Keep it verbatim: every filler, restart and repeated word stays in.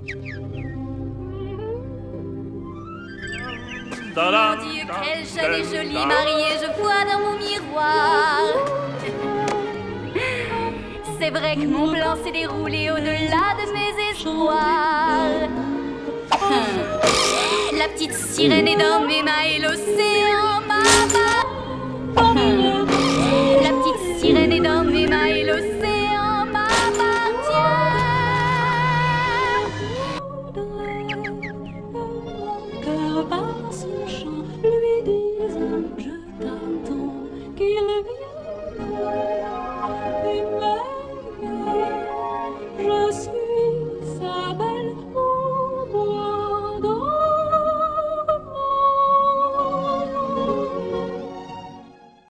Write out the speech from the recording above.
Mon Dieu, quelle jeune et jolie mariée je vois dans mon miroir. C'est vrai que mon plan s'est déroulé au-delà de mes espoirs. La petite sirène est dans mes mains et l'océan, maman. La petite sirène est dans